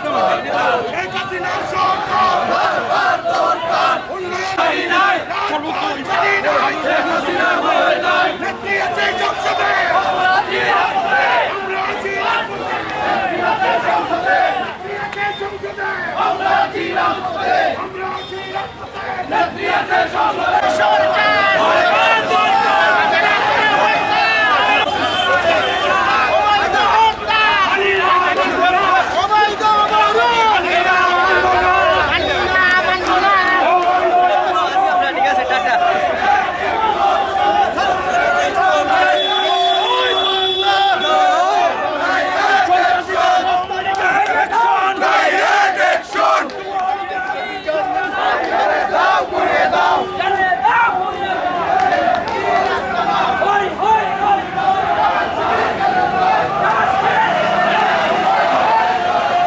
শেখ হাসিনার সরকার নেত্রী আছে সংসদে, আমরা আছি সংসদে, আমরা আছি সংসদে, নেত্রী আছে সংসদে।